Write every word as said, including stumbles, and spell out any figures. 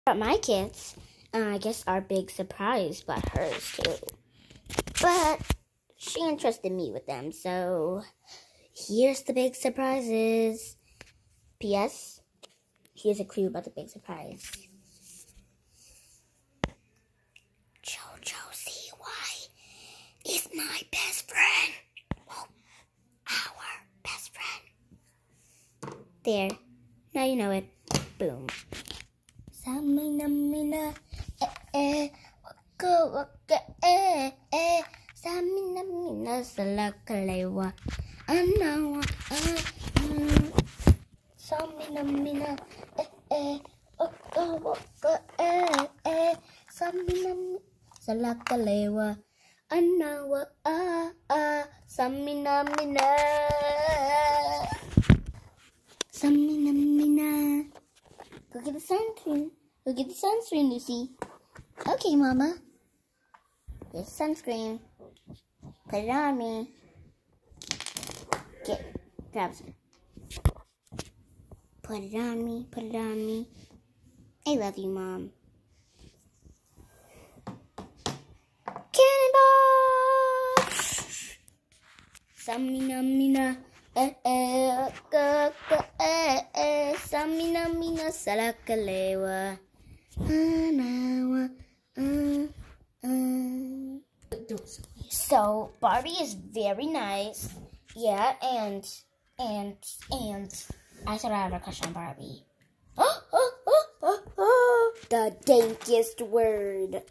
But my kids, uh, I guess our big surprise, but hers too. But she entrusted me with them, so here's the big surprises. P S. Here's a clue about the big surprise. JoJo C Y is my best friend. Well, our best friend. There. Now you know it. Boom. Samina mina eh eh waka waka eh eh Samina mina salakalewa anawa ah Samina mina eh eh waka waka eh eh Samina salakalewa anawa ah ah Samina mina Samina mina. Go get the sunscreen. Go get the sunscreen, Lucy. Okay, Mama. Here's sunscreen. Put it on me. Get, grab some. Put it on me. Put it on me. I love you, Mom. Cannonball! Samina mina. Eh eh ka ka eh eh Samina mina salakalewa anawa uh uh. So Barbie is very nice, yeah, and and and I thought I had a crush on Barbie. The dankest word.